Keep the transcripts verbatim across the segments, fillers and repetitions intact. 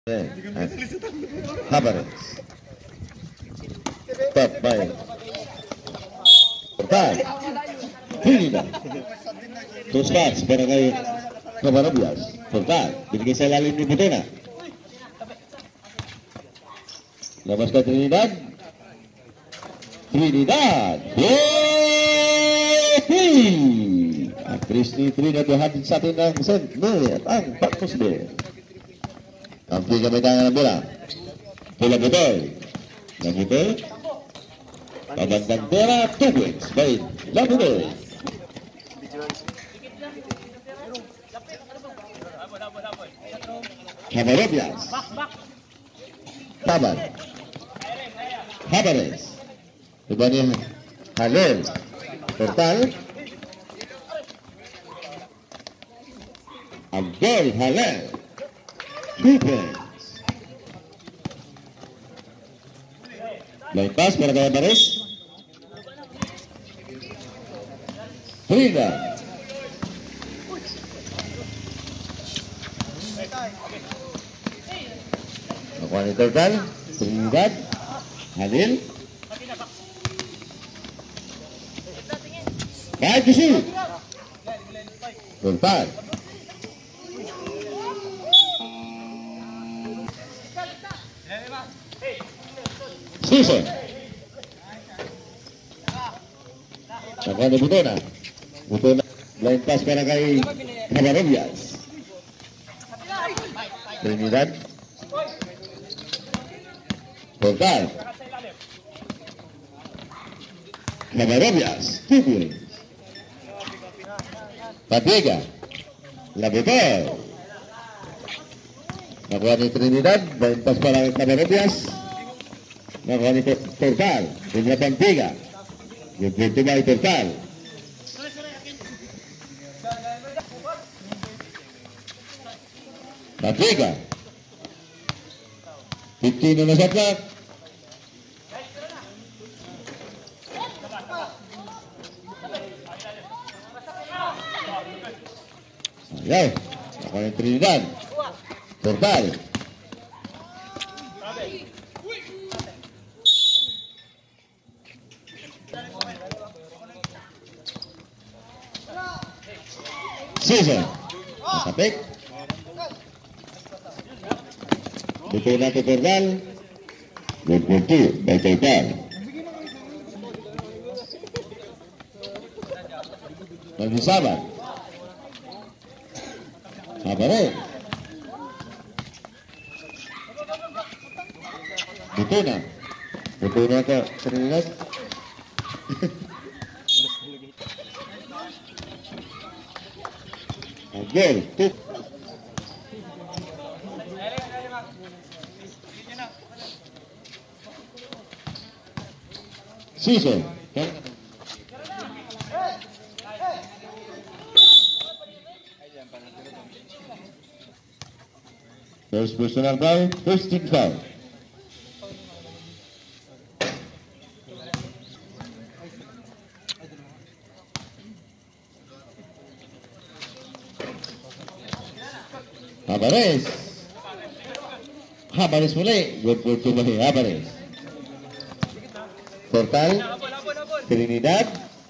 Habares. Top baik. Bertahan. Trinidad. Terus pas sebagai Kabar Bias. Bertahan. Binigay sa lalim ni Butena. Labas ka Trinidad. Trinidad. Yehey! Aktris ni Trinidad berhadir sa atin ng Saint Mary at ang Patos Bay. Kampi kami tangan ng bola. Bola Butoy. Labutoy. Pagandang bola. Two points. Baik. Labutoy. Habarobias. Taban. Habares. Iba ni Halil. Total. Abdul Halil. Two points. Line pass para kay Habares. Trinidad. Nakuha ni Total. Trinidad. Halil. Baik di sini. Total. Season. Nakuha ni Butona. Butona. Line pass para kay Habarobias. Trinidad. Total. Habarobias. Two points. Patiga. Labutoy. Nakuha ni Trinidad. Line pass para kay Habarobias. Nakuha ni Total. Tingnan Patiga. Yung punto ba Total. Patiga. fifteen na shot clock. Ayaw. Nakuha ni Trinidad. Total. Season. Masapik. Betul na ke Total. Good for two by Total. Lagi sabar. Habares. Betul na. Betul na ke Trinidad. Agel. Tip. Season. First personal foul, first team foul. Habares. Habares muli. Good for two muli. Habares. Total. Trinidad.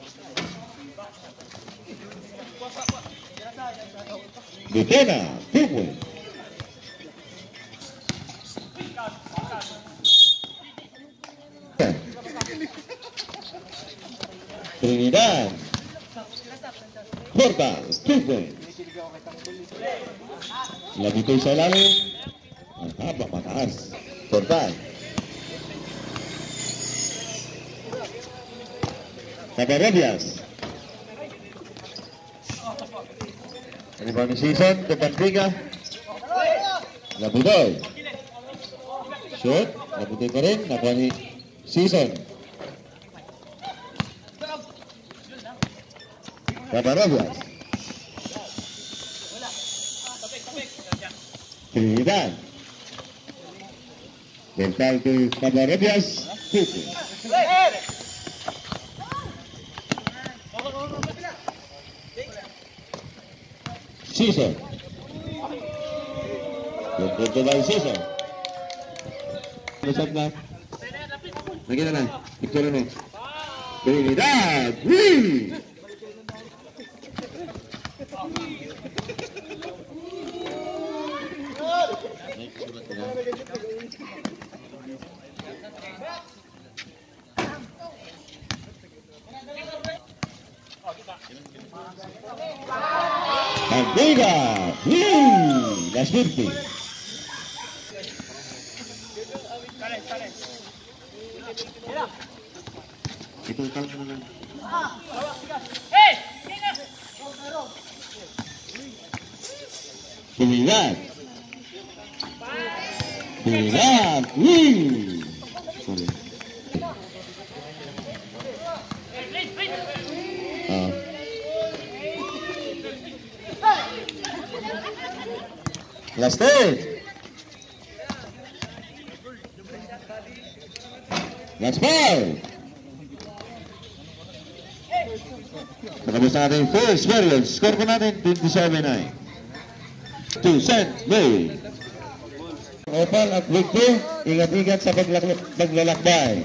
Butena. Two points. Trinidad. Total. Two points. Labutoy sa ilalim. Ang haba mataas. Total. Habarobias. Ini baru season depan tiga. Labutoy. Shoot. Labutoy pa rin. Nakuha ni season. Habarobias. Trinidad. Total to Habarobias. Season. Good punto by Suso. Lusot na. Nakita na. Picture mo. Trinidad. Wee! Antigua. Wee! Last fifty. Ito talang mo lang. Trinidad. Trinidad. Wee! Sorry. Ah. Last eight. Last five. Nakabos natin first period. Score ko natin twenty-seven nine. To Saint Mary. Opal at Victor, ingat-ingat sa paglalakbay.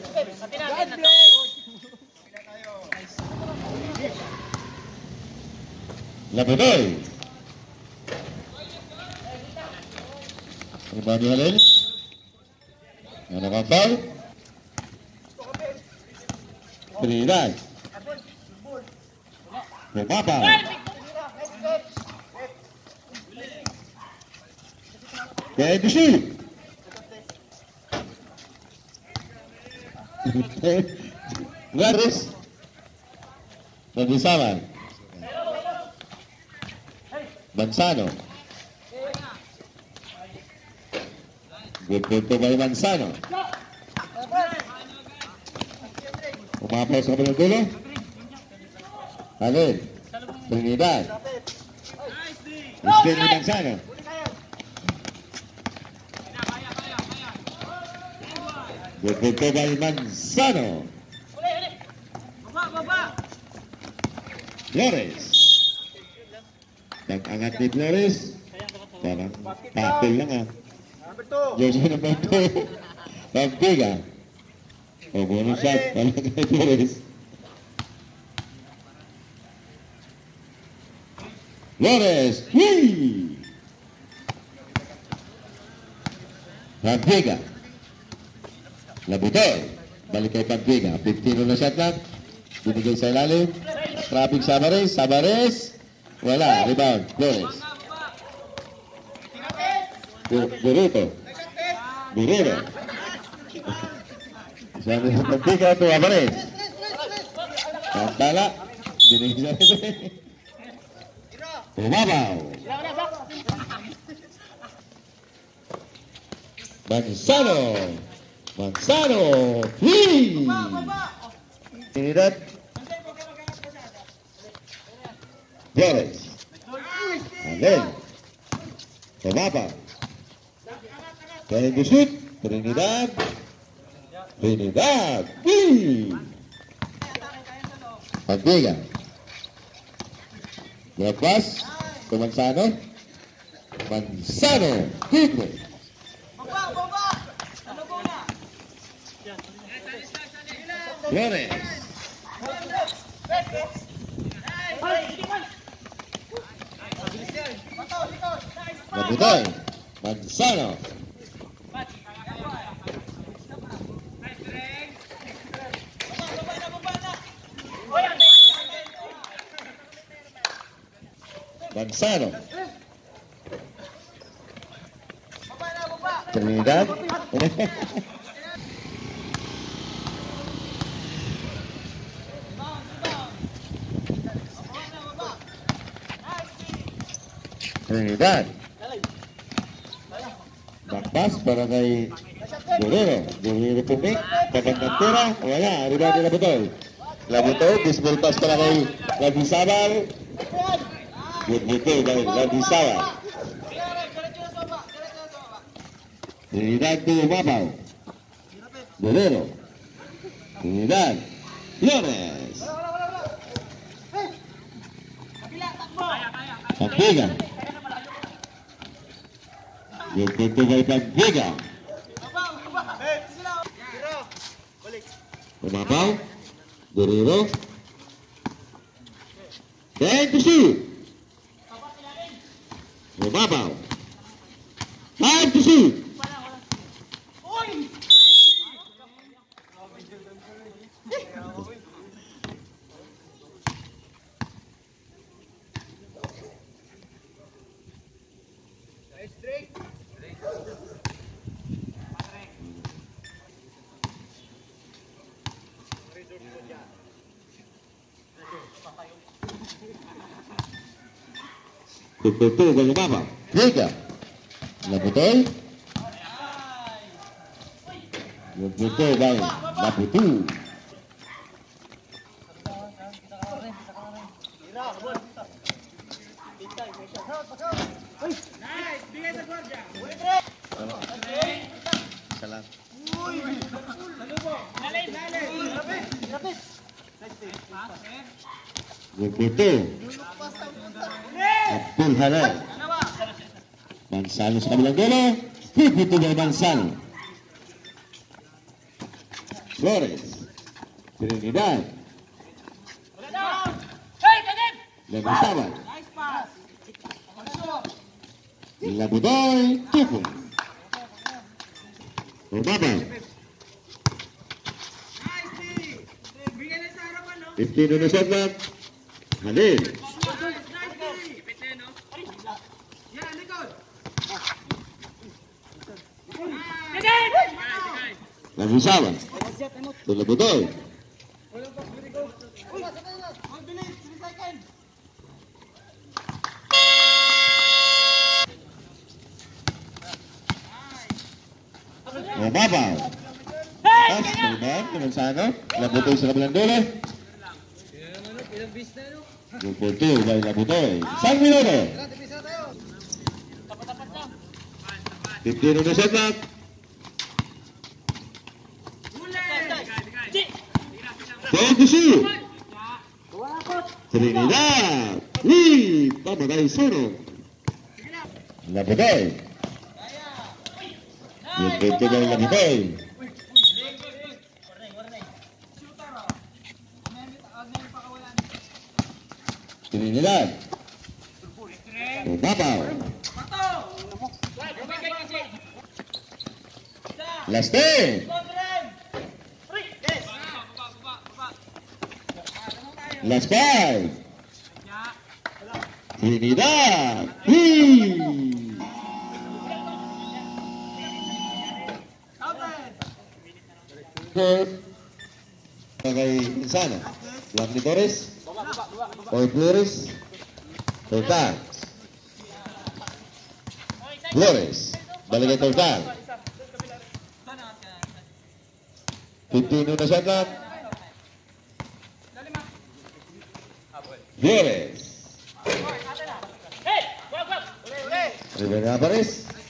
Labutoy. Ang bani halil. Ano ka foul? Trinidad. Bumaba. Kaya ito siya. Garis. Nabisaman. Manzano. Good punto by Manzano. Umapaw sa kabilang dulo. Alin. Trinidad. Spin ni Manzano. Good punto by Manzano. Flores. Nag-angat ni Flores. Parang papel lang ah. Jersey number two. Pagtiga. O bonus shot. Parang kay Flores. Flores. Whee! Pagtiga. Labutoy. Balik kay Pagtiga. fifteen na shot lang. Binigay sa ilalim. Traffic Sabares. Sabares. Wala. Rebound. Flores. Burrito. Burrito. Sabi sa Pagtiga ito. Sabares. Pantala. Binigay sa ilalim. Umabaw. Manzano. Manzano. Whee! Trinidad. Flores. Allen. Umabaw. Kaya yung shoot. Trinidad. Trinidad. Whee! Pagbiga. Lepas. Ke Manzano. Manzano. Hibre. Flores. Labutoy. Manzano. Manzano. Trinidad. Trinidad. Bakbas para kay Guerrero. Guerrero pumik. Pagandang tira. Wala. Rebound ni Labutoy. Labutoy. Dismal pass para kay Labisabal. Good Butoy kay Labisabal. Trinidad to Umabaw. Guerrero. Trinidad. Flores. Pagtiga. Yung punto kay Pagbiga. Umapaw. Guerrero. Then to shoot. Umapaw. Time to shoot. Tututu bagi Bapak. Tiga. Labutoy. Labutoy bagi Labutu. Salam. Labutu. Abdul Halal. Mansalo sa kabilang dulo. Pipito ng Mansalo. Flores. Trinidad. Legusaban. Labudoy. Tupo. Umabaw. fifteen on the shot clock. Halil. Legusaban. Labudoy. Umabaw. Pas, Trinidad, Mansano. Labudoy sa kabilang dulo. Yung punto by Labudoy. Isang minuto. fifteen on the shot clock. Going to shoot. Trinidad. Wih, pamatay sunog. Labudoy. Yung punto by Labudoy. Trinidad. Umabaw. Last day. Last five. Trinidad. Whee! Third. Kay Insano. Lakni Torres. Oy Flores. Tortal. Flores. Balik kay Tortal. fifteen na shot clock. Flores. Rivera Apares.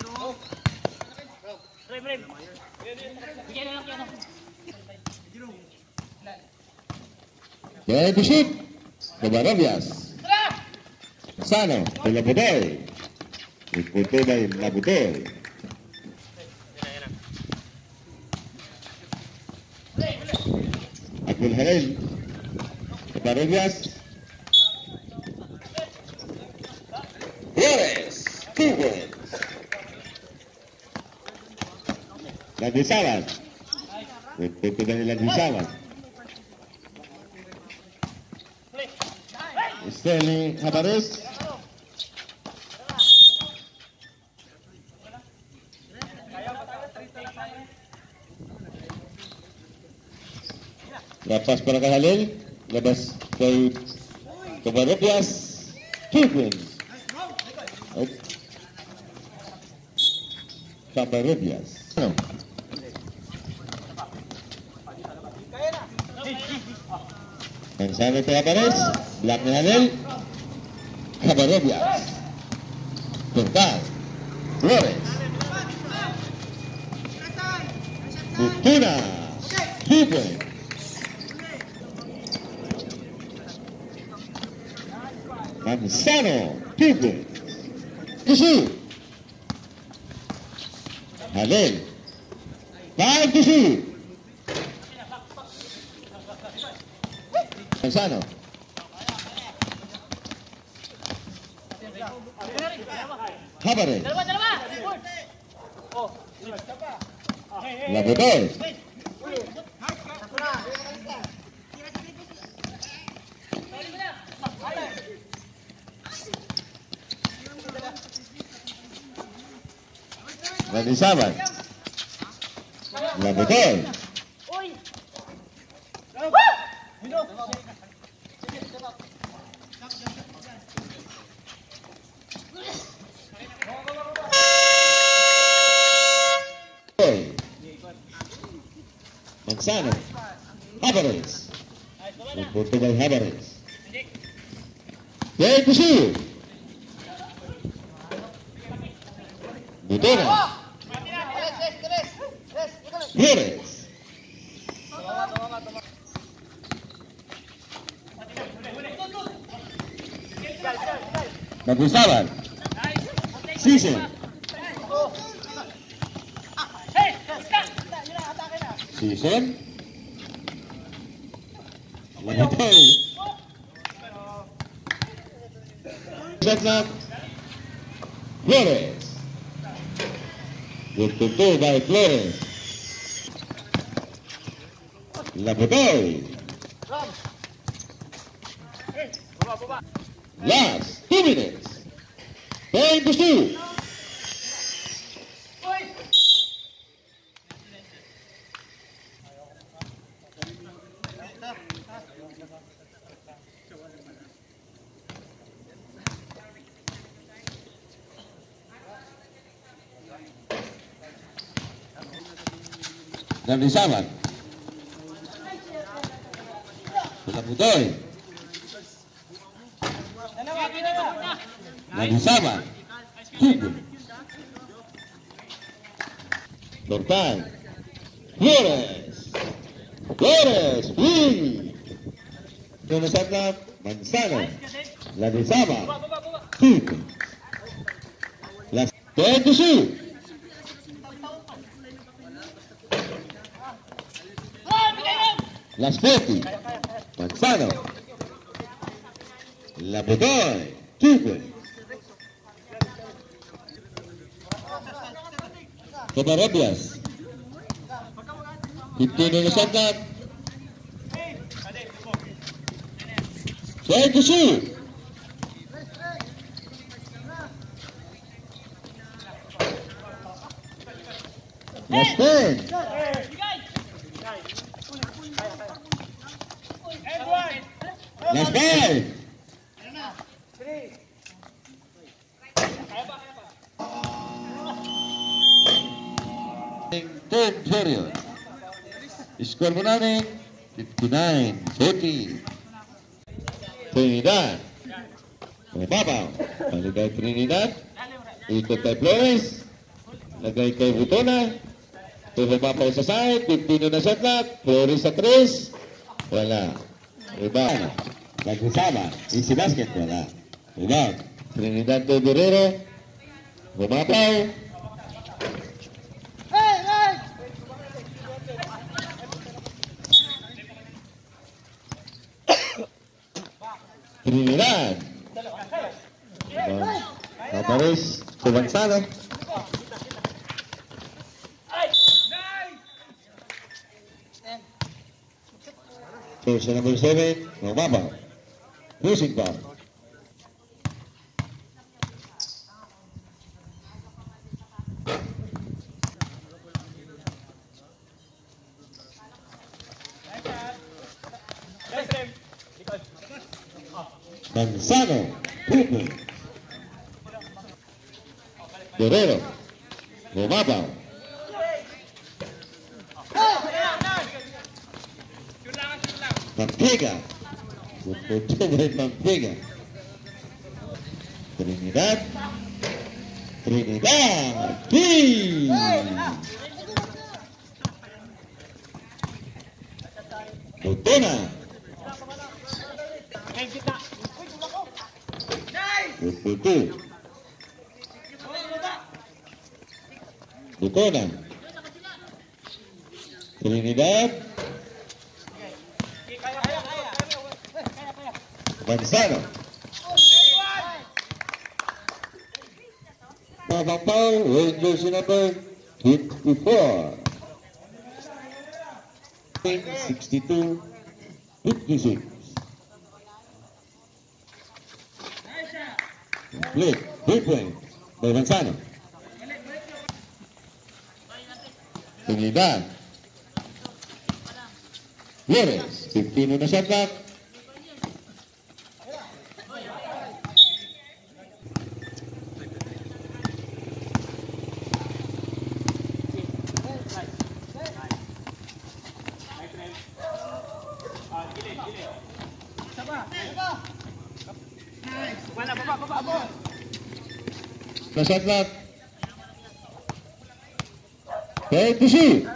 Jangan kusip. Kebarobias. Sano. Labudoy. Iputo by Labudoy. Abdul Halil. Kebarobias. Flores. Tubo. Lagusaban. Iputo by Lagusaban. Sterling Habares. Lepas para kay Halil. Labas kay Kebarobias. Tubo. Kebarobias. Dan sana kay Habares. Black ni Halil. Kebarobias. Tortal. Flores. Butuna. Tubo. Mansano. Tubo. Isi. Halil. Five to shoot. Mansano. Habares. Labutol. Landisaban. Labutol. Mansano. Habares. Punto by Habares. Yay to shoot. Butonas. Flores. Magusaban. Season. Season. Labutol. Setlock. Flores. Good to two by Flores. Labutol. Last two minutes. Time to shoot. Landisaban. Labutol. Landisaban. Hugo. Dortal. Flores. Flores. Wing. Setlock. Mansano. Landisaban. Hugo. Last ten to shoot. Las forty. Mansano. Labutol. Tuque. Covarrubias. fifteen on the Setlock. Try to shoot. Last ten. Last five. Third period. Skor mo namin fifty-nine forty. Trinidad. Mababaw. Paligay Trinidad. Ikot kay Flores. Lagay kay Butona. Tumapaw sa side. fifteen na Setlock. Flores sa tres. Wala. Rebound. Nagusama. Easy basket. Wala. Rebound. Trinidad de Guerrero. Bumapaw. Trinidad. Habares. Subansano. So, sa number seven, Mababaw. Losing ball. Mansano. Pupo. Guerrero. Mababaw. Mantiga. Punto by Mantiga. Trinidad. Trinidad. P. Butona. Puto. Tutunan. Trinidad. Manzano. Babang Paul with jersey number fifty-four. sixty-two fifty-six. Complete. Three points by Manzano. Trinidad. Flores. fifteen on the shot clock. The shot clock. Okay, to shoot.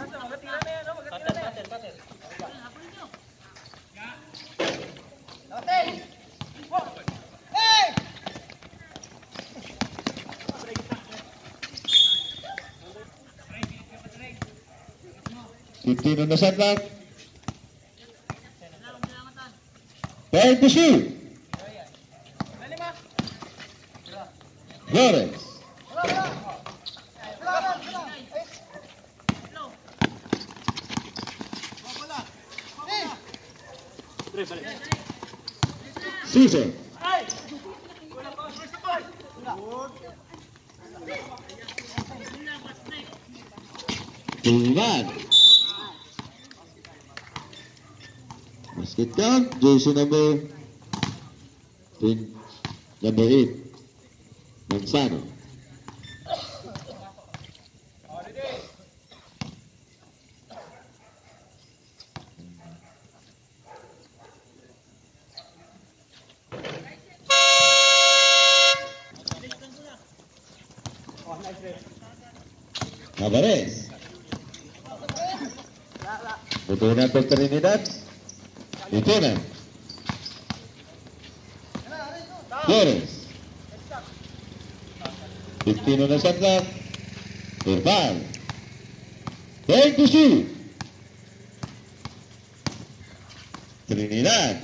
fifteen on the shot clock. Okay, to shoot. Flores. Season. Trinidad. Basket count. Jersey number number eight. Manzano. Alvarez. Tutunan untuk Trinidad. Tutunan. Flores. fifteen on the shot clock. Irfan. Take to shoot. Trinidad.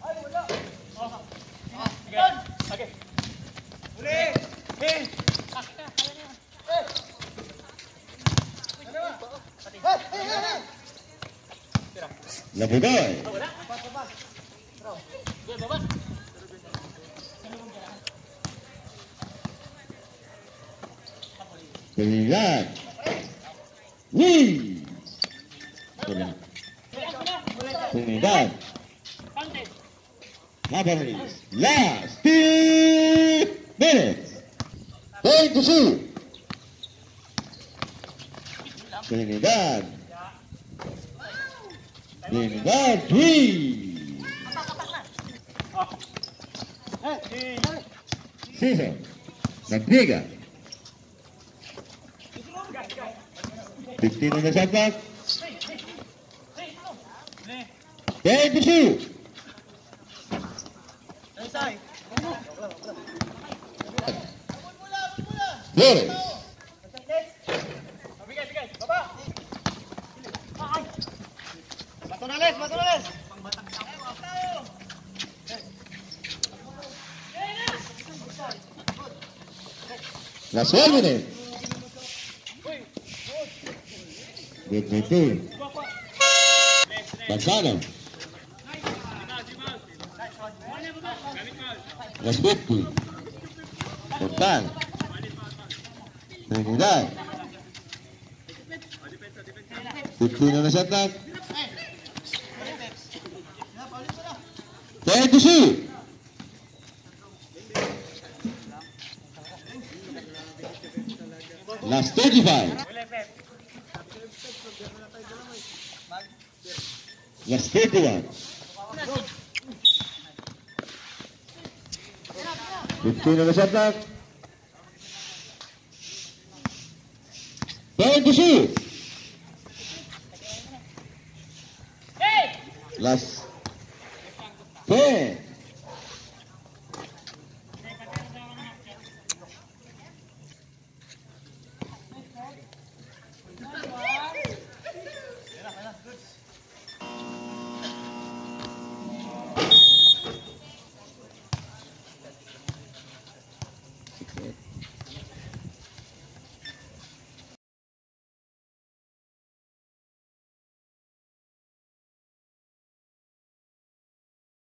Labudoy. Trinidad. Wih. Trinidad. Alvarez. Last two minutes. Take to shoot. Trinidad. Trinidad. Three. Season. Nagtiga. fifteen on the shot clock. Take the shoot. Flores. Last one minute. Good fifteen. Manzano. Last fifty. Total. Trinidad. fifteen on the shot clock. Take the shoot. Last thirty-five. Last thirty-one. fifteen on the shot clock. Take the shoot. Last ten. Shit.